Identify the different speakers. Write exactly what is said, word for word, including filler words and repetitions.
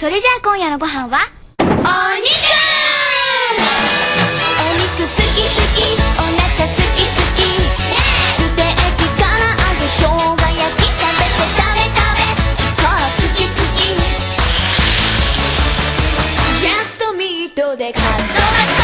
Speaker 1: それじゃあ今夜のご飯はお肉。お肉好き好き、お腹好き好き、ステーキから揚げ生姜焼き、食べて食べ食べ力つきつき、ジャストミートでカットバック。